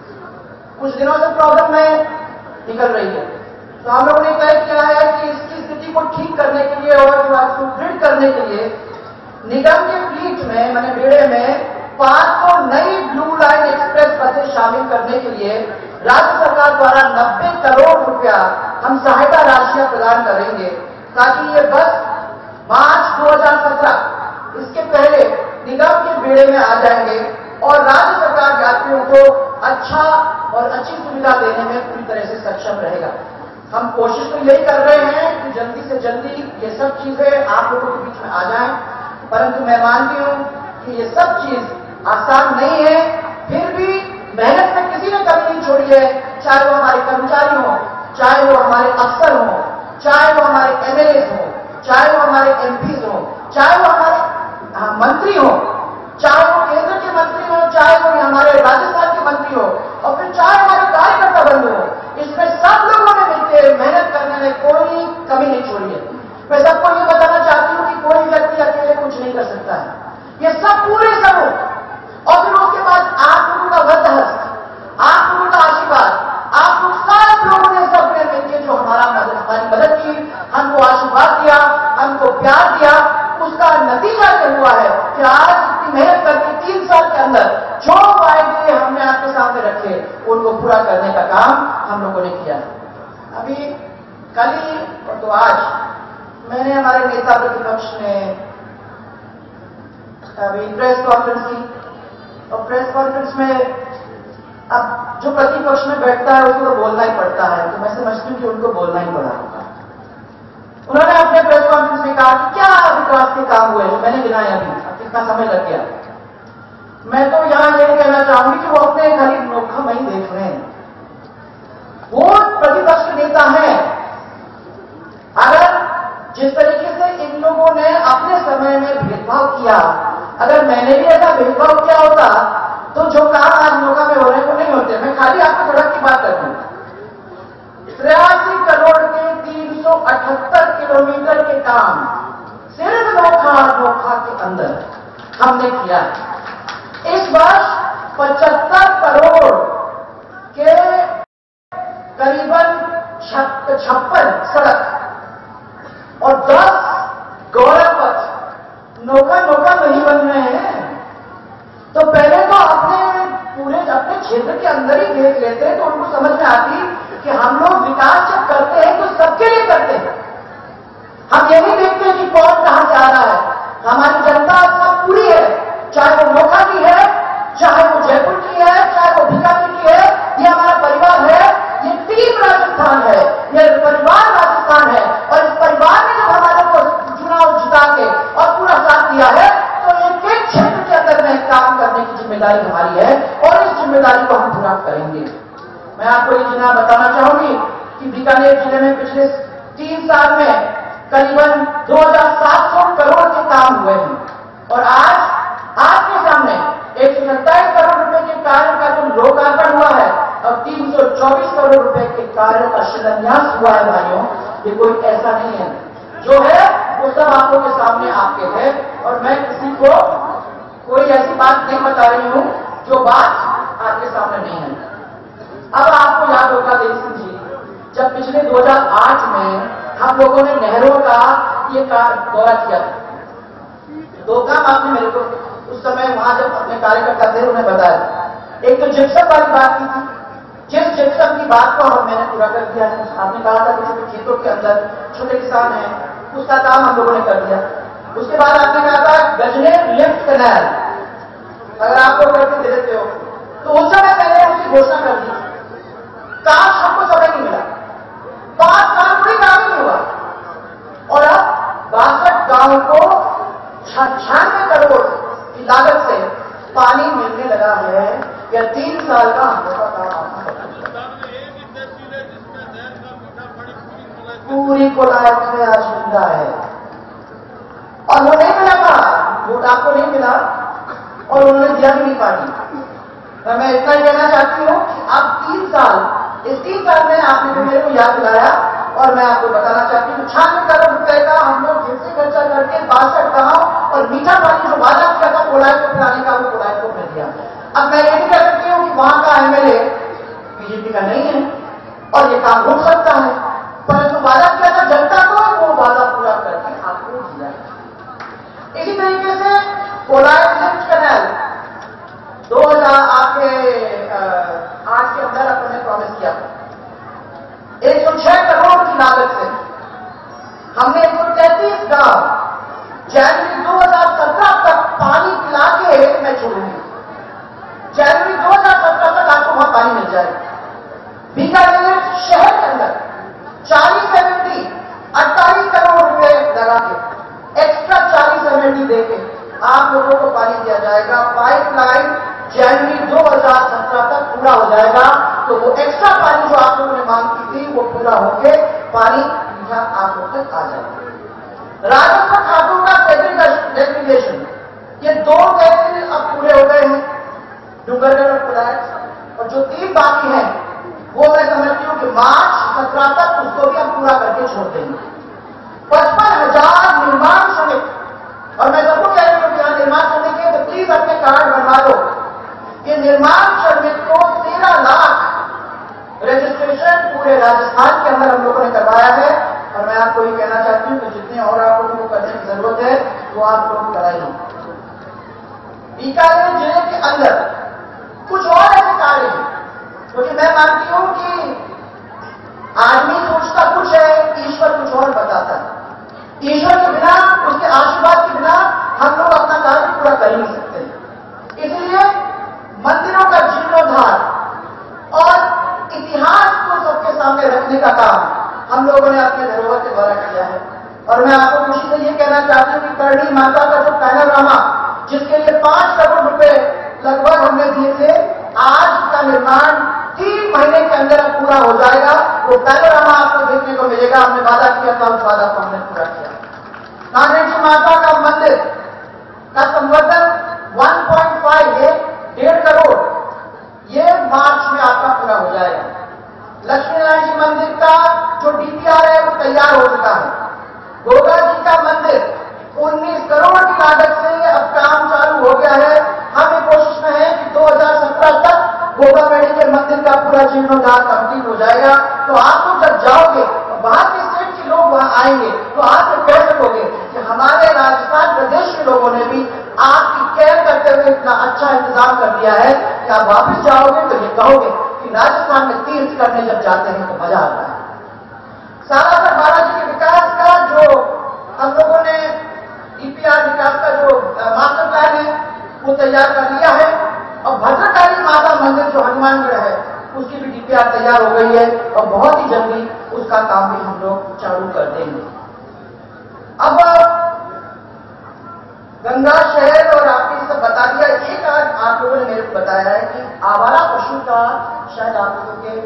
कुछ दिनों से प्रॉब्लम में निकल रही है, तो हम लोगों ने तय किया है कि इसकी स्थिति को ठीक करने के लिए और सुदृढ़ करने के लिए निगम के फ्लीट में मैंने बेड़े में 500 नई ब्लू लाइन एक्सप्रेस बसें शामिल करने के लिए राज्य सरकार द्वारा 90 करोड़ रुपया हम सहायता राशियां प्रदान करेंगे, ताकि ये बस मार्च 2017 इसके पहले निगम के बेड़े में आ जाएंगे और राज्य सरकार यात्रियों को अच्छा और अच्छी सुविधा देने में पूरी तरह से सक्षम रहेगा। हम कोशिश तो यही कर रहे हैं कि जल्दी से जल्दी ये सब चीजें आप लोगों के बीच में आ जाएं, परंतु मैं मानती हूं कि ये सब चीज आसान नहीं है। फिर भी मेहनत में किसी ने कमी नहीं छोड़ी है, चाहे वो हमारे कर्मचारी हों, चाहे वो हमारे अफसर हों, चाहे वो हमारे एमएलए हों, चाहे वो हमारे एमपीज हों, चाहे वो हमारे मंत्री हों, चाहे वो केंद्र के मंत्री हों, चाहे वो हमारे राजस्थान के मंत्री हों, और फिर चाहे हमारे कार्यकर्ता बंधु हों, इसमें सब लोगों ने मिलकर मेहनत करने में कोई कमी नहीं छोड़ी है। मैं सबको ये बताना चाहती हूं कि कोई व्यक्ति अकेले कुछ नहीं कर सकता है, ये सब पूरे समूह और फिर उसके बाद आप लोगों का वध हस्त, आप लोगों का आशीर्वाद, आप लोग सब लोगों ने सबने मिलकर जो हमारी मदद की, हमको आशीर्वाद दिया, हमको प्यार दिया, उसका नतीजा ये हुआ है कि आज इतनी मेहनत करके 3 साल के अंदर जो वायदे हमने आपके सामने रखे उनको पूरा करने का काम हम लोगों ने किया। अभी कल ही और तो आज मैंने हमारे नेता प्रतिपक्ष ने अभी प्रेस कॉन्फ्रेंस की, और प्रेस कॉन्फ्रेंस में अब जो प्रतिपक्ष में बैठता है उसको तो बोलना ही पड़ता है, तो मैं समझती हूँ कि उनको बोलना ही पड़ा। उन्होंने अपने प्रेस कॉन्फ्रेंस में कहा कि क्या विकास के काम हुए जो मैंने गिनाए अभी, अब कितना समय लग गया। मैं तो यहां यह कहना चाहूंगी कि वो अपने खाली नोखा नहीं देख रहे हैं, वो प्रतिपक्ष के नेता हैं। अगर जिस तरीके से इन लोगों ने अपने समय में भेदभाव किया, अगर मैंने भी ऐसा भेदभाव किया होता तो जो काम आज नौका में हो रहे हैं वो नहीं होते। मैं खाली आपको सड़क की बात करता हूं, 83 करोड़ के 378 किलोमीटर के काम सिर्फ नोखा के अंदर हमने किया। इस वर्ष 75 करोड़ के करीबन 56 सड़क और 10 गौरव पथ नौका नहीं बन रहे हैं। तो पहले तो अपने क्षेत्र के अंदर ही देख लेते तो उनको समझ में आती कि हम लोग विकास जब करते हैं तो सबके लिए करते हैं। हम ये नहीं देखते कि कौन कहां से आ रहा है। हमारी जनता सब पूरी है, चाहे वो नोखा की है, चाहे वो जयपुर की है, चाहे वो बीकानेर की है। ये हमारा परिवार है, ये टीम राजस्थान है, ये परिवार राजस्थान है। और इस परिवार ने जब हमारे को चुनाव जिता के और पूरा साथ दिया है तो एक क्षेत्र के अंदर में काम करने की जिम्मेदारी हमारी है और इस जिम्मेदारी को हम पूरा करेंगे। मैं आपको ये जिला बताना चाहूंगी कि बीकानेर जिले में पिछले 3 साल में करीबन 2700 करोड़ के काम हुए हैं और आज आपके सामने 127 करोड़ रुपए के कार्य का जो लोकार्पण हुआ है और 324 करोड़ रुपए के कार्यों का शिलान्यास हुआ है। भाइयों, ये कोई ऐसा नहीं है, जो है वो सब आप लोगों के सामने आपके है और मैं किसी को कोई ऐसी बात नहीं बता रही हूं जो बात आपके सामने नहीं है। अब आपको याद होगा देवी सिंह जी, जब पिछले 2008 में हम लोगों ने नहरों का ये दौरा किया, 2 काम आपने मेरे को उस समय वहां जब अपने कार्यकर्ता थे उन्हें बताया। एक तो जिप्सम वाली बात की थी, जिस जिप्सम की बात को मैंने पूरा कर दिया है। आपने कहा था कि छोटे खेतों के अंदर छोटे किसान हैं, उसका काम हम लोगों ने कर दिया। उसके बाद आपने कहा था गजनेर लिफ्ट कैनाल अगर आप लोग करके दे देते हो, तो उस समय मैंने उसकी घोषणा कर दी। काम हमको समय नहीं मिला, 5 साल कोई काम नहीं हुआ और अब 62 गांव को 96 करोड़ की लागत से पानी मिलने लगा है। या 3 साल का हम लोग का काम कोलायत में आज जिंदा है। और वो नहीं मिला था, वोट आपको नहीं मिला और उन्होंने दिया भी नहीं पार्टी। तो मैं इतना ही कहना चाहती हूँ कि अब 3 साल, इस 3 साल में आपने जो मेरे को याद दिलाया और मैं आपको बताना चाहती हूँ 96 करोड़ रुपए का हम लोग फिर से खर्चा करके 62 गांव और मीठा पानी जो वादा किया था कोलायत को पिलाने का, वो कोलायत को मिल दिया। अब मैं ये भी कह सकती हूँ कि वहां का एमएलए बीजेपी का नहीं है और ये काम रुक सकता है, परंतु वादा किया था जनता को, वो वादा पूरा करके आपको दिया। इसी तरीके से कोलायत लिफ्ट कैनाल 2008 के अंदर अपने प्रॉमिस किया 106 करोड़ की लागत से हमने 133 गांव जनवरी 2017 तक पानी पिला के मैं छोड़ूंगी। जनवरी 2017 तक आपको वहां पानी मिल जाएगा। बीकानेर शहर के अंदर 48 करोड़ रुपए लगा के एक्स्ट्रा 40 देके आप लोगों को पानी दिया जाएगा। पाइपलाइन जनवरी 2017 तक पूरा हो जाएगा, तो वो एक्स्ट्रा पानी जो आप लोगों ने मांग की थी वो पूरा होके पानी मीठा आप लोगों तक आ जाएगा। राजस्थान खातों का डेफिनेशन, ये 2 तहसील अब पूरे हो गए हैं, डूंगरगढ़ और कोलायत, और जो 3 बाकी हैं वो मैं समझती हूं कि मार्च 17 तक उसको भी हम पूरा करके छोड़ देंगे। 55,000 निर्माण श्रमिक, और मैं सबको कह रही हूं कि यहां निर्माण श्रमिक है तो प्लीज अपने कार्ड बनवा दो। ये निर्माण श्रमिक को 13 लाख रजिस्ट्रेशन पूरे राजस्थान के अंदर हम लोगों ने करवाया है, और मैं आपको ये कहना चाहती हूं कि जितने और आप लोगों को करने की जरूरत है वो आप लोग कराइए। बीकानेर जिले के अंदर कुछ और ऐसे कार्य हैं, क्योंकि मैं मानती हूं कि आदमी सोचता कुछ है, ईश्वर कुछ और बताता है। ईश्वर के बिना, उसके आशीर्वाद के बिना हम लोग अपना कार्य पूरा कर ही नहीं सकते। इसलिए मंदिरों का जीर्णोद्धार और इतिहास को सबके सामने रखने का काम हम लोगों ने अपने धरोहर के द्वारा किया है। और मैं आपको खुशी से ये कहना चाहती हूँ कि करणी माता का जो पैनोरामा, जिसके लिए 5 करोड़ रुपए लगभग हमने दिए थे, आज का निर्माण 3 महीने के अंदर पूरा हो जाएगा। वो पैनोरामा आपको देखने को मिलेगा। हमने वादा किया था, उस वादा को हमने पूरा किया। नागेश्वरी माता का मंदिर का संवर्धन 1.5 करोड़, ये मार्च में आपका पूरा हो जाएगा। लक्ष्मी नारायण जी मंदिर का जो डीपीआर है वो तैयार हो चुका है। गोगा जी का मंदिर 19 करोड़ की लागत से अब काम चालू हो गया है। हम ये कोशिश में है कि 2017 तक गोगामेड़ी के मंदिर का पूरा जीर्णोद्धार कंप्लीट हो जाएगा। तो आप लोग जब जाओगे तो बाहर के स्टेट के लोग वहां आएंगे तो आप लोग कह सकोगे कि हमारे राजस्थान प्रदेश के लोगों ने भी आपकी केयर करते हुए इतना अच्छा इंतजाम कर दिया है कि आप वापस जाओगे तो ये कहोगे कि राजस्थान में तीर्थ करने जब जाते हैं तो मजा आता है। सालासर बालाजी के विकास का जो हम लोगों ने डीपीआर विकास का जो मास्टर प्लान है वो तैयार कर लिया है, और भद्रकाली माता मंदिर जो हनुमानगढ़ है उसकी भी डीपीआर तैयार हो गई है, और बहुत ही जल्दी उसका काम भी हम लोग चालू कर देंगे। अब गंगा शहर और आपने सब बता दिया। एक आज आप लोगों ने मेरे को बताया है कि आवारा पशु का शायद आप लोगों के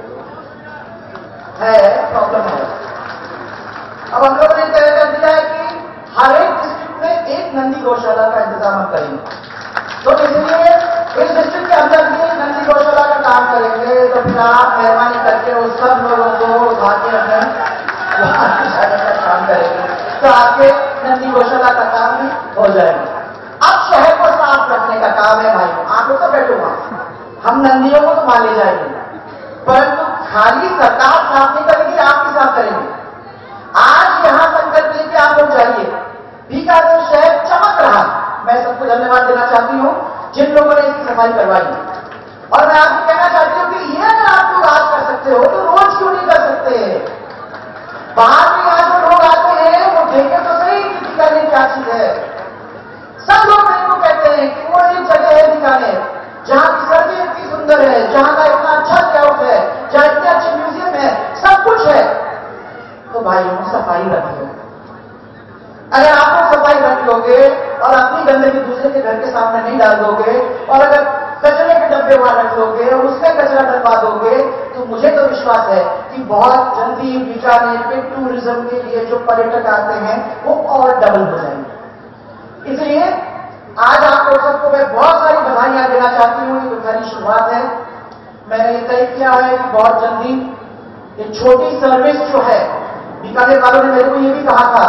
है प्रॉब्लम है। अब हम लोगों ने तय कर दिया है कि हर एक डिस्ट्रिक्ट में एक नंदी गौशाला का इंतजाम हम करेंगे। तो इसलिए इस डिस्ट्रिक्ट के अंदर भी नंदी गौशाला का काम करेंगे। तो फिर आप मेहरबानी करके उस सब लोगों को वहां के अंदर का काम करेंगे तो आपके नंदी गौशाला का काम भी हो जाएगा। अब शहर को साफ रखने का काम है भाई। आप लोग तो बैठो वहां, हम नंदियों को तो मान ले जाएंगे, परंतु खाली सरकार साफ नहीं करेगी, आप भी साफ करेंगे। आज यहां संकल्प लेके आप लोग जाइए। बीकानेर शहर चमक रहा। मैं सबको धन्यवाद देना चाहती हूं जिन लोगों ने इसकी सफाई करवाई, और मैं आपको कहना चाहती हूं कि ये अगर आप लोग आज कर सकते हो तो रोज क्यों नहीं कर सकते। बाहर में यहाँ जो लोग आते हैं वो देखे तो सही कि बीकानेर क्या चीज है। सब लोग मेरे को कहते हैं कि वो एक जगह है बीकानेर जहां की सड़कें इतनी सुंदर है, जहां का इतना अच्छा लेआउट है, जहां इतने अच्छे म्यूजियम है, सब कुछ है। तो भाइयों सफाई रखिए। अगर आप लोग सफाई रख लोगे और अपनी गंदगी दूसरे के घर के सामने नहीं डाल दोगे, और अगर कचरे के डब्बे वहां रख दोगे और उसमें कचरा डलवा दोगे, तो तो मुझे तो विश्वास है कि बहुत जल्दी बीकानेर में टूरिज्म के लिए जो पर्यटक आते हैं वो और डबल हो जाएंगे। इसलिए आज आप लोग सबको मैं बहुत सारी बधाइयां देना चाहती हूँ। ये तो खाली शुरुआत है। मैंने ये तय किया है कि बहुत जल्दी ये छोटी सर्विस जो है, बीकानेर वालों ने मेरे को ये भी कहा था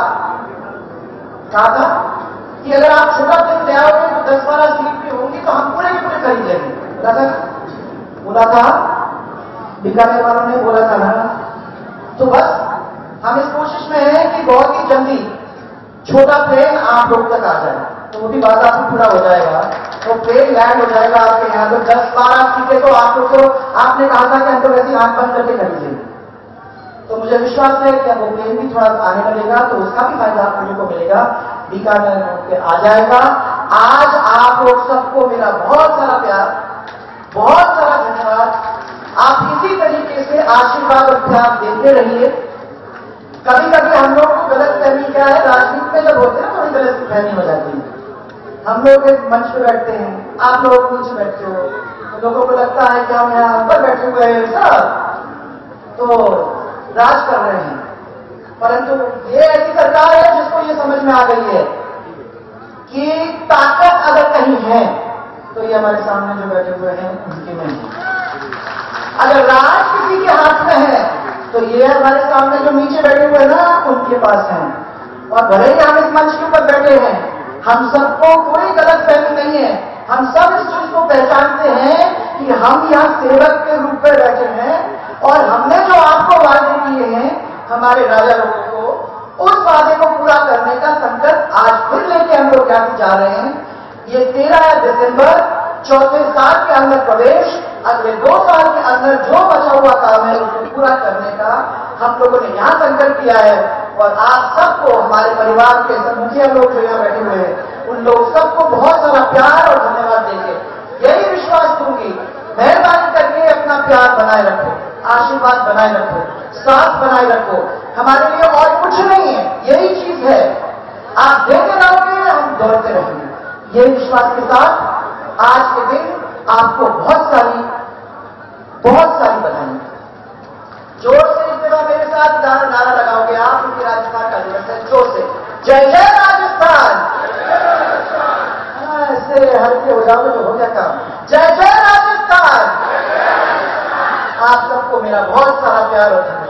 कि अगर आप छोटा प्लेन ले आओगे तो 10-12 सीट भी होंगी तो हम पूरे के पूरे खरीद लेंगे। बोला था बीकानेर वालों ने, बोला था ना। तो बस हम इस कोशिश में हैं कि बहुत ही जल्दी छोटा प्लेन आप लोग तक आ जाए, तो वो भी वादा आपको पूरा हो जाएगा। तो प्लेन लैंड हो जाएगा आपके यहाँ। तो 10-12 सीटें तो आप लोग को, आपने कहा था कि हम तो वैसे आंख बंद करके खरीद लेंगे। तो मुझे विश्वास है कि अब वो प्लेन भी थोड़ा आने लगेगा तो उसका भी फायदा आप लोगों को मिलेगा। बीकानेर पे आ जाएगा। आज आप लोग सबको मेरा बहुत सारा प्यार, बहुत सारा धन्यवाद। आप इसी तरीके से आशीर्वाद और प्यार देते रहिए। कभी कभी हम लोग को गलतफहमी क्या है, राजनीति में जब होते हैं थोड़ी गलतफहमी हो जाती है। हम लोग एक मंच पे बैठते हैं, आप लोग नीचे बैठते हो, तो लोगों को लगता है कि हम यहाँ ऊपर बैठे हुए हैं सर, तो राज कर रहे हैं। परंतु ये ऐसी सरकार है जिसको ये समझ में आ गई है कि ताकत अगर कहीं है तो ये हमारे सामने जो बैठे हुए हैं उनके में है। अगर राज किसी के हाथ में है तो ये हमारे सामने जो नीचे बैठे हुए हैं ना उनके पास है। और भले ही हम इस मंच के ऊपर बैठे हैं, हम सबको कोई गलतफहमी नहीं है। हम सब इस चीज को पहचानते हैं कि हम यहाँ सेवक के रूप में बैठे हैं और हमने जो आपको वादे किए हैं हमारे राजा लोगों को, उस वादे को पूरा करने का संकल्प आज फिर लेके हम लोग यहाँ जा रहे हैं। ये 13 दिसंबर चौथे साल के अंदर प्रवेश, अगले 2 साल के अंदर जो बचा हुआ काम है उसको पूरा करने का हम लोगों ने यहाँ संकल्प किया है। और आप सबको, हमारे परिवार के सब मुखिया लोग जो यहाँ बैठे हुए हैं, उन लोग सबको बहुत सारा प्यार और धन्यवाद देंगे। यही विश्वास दूंगी। मेहरबानी करके अपना प्यार बनाए रखो, आशीर्वाद बनाए रखो, साथ बनाए रखो। हमारे लिए और कुछ नहीं है, यही चीज है। आप देते रहोगे, हम दौड़ते रहेंगे। यही विश्वास के साथ आज के दिन आपको बहुत सारी बधाई। जोर से इस जगह मेरे साथ नारा लगाओगे आप, क्योंकि राजस्थान का दिवस है। जोर से जय जय राजस्थान। ऐसे हल्के हो जाओगे तो हो गया काम। जय जय राजस्थान। आप सबको मेरा बहुत सारा प्यार और